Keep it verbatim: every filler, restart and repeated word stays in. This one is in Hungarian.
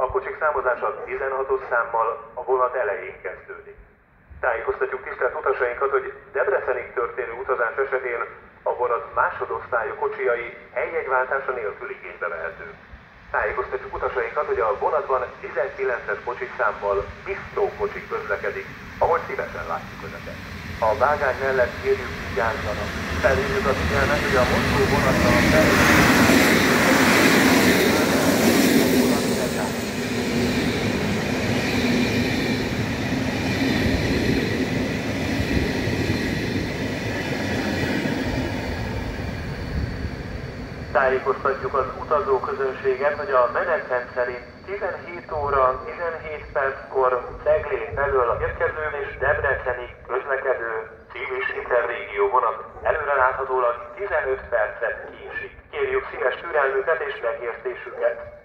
A kocsik számozása tizenhatos számmal a vonat elején kezdődik. Tájékoztatjuk tisztelt utasainkat, hogy Debrecenig történő utazás esetén a vonat másodosztályú kocsijai helyjegyváltása nélkül igénybe vehető. Tájékoztatjuk utasainkat, hogy a vonatban tizenkilences kocsiszámmal Bisztró kocsik közlekedik, ahol szívesen látjuk Önöket. A vágány mellett kérjük, vigyázzanak. Felhívjuk a figyelmet, hogy a Moszkó vonatra a Tájékoztatjuk az utazóközönséget, hogy a menetrend szerint tizenhét óra tizenhét perckor Ceglén felől érkező és Debrecenig közlekedő Civis Interrégió vonat előreláthatólag tizenöt percet késik. Kérjük szíves türelmüket és megértésüket.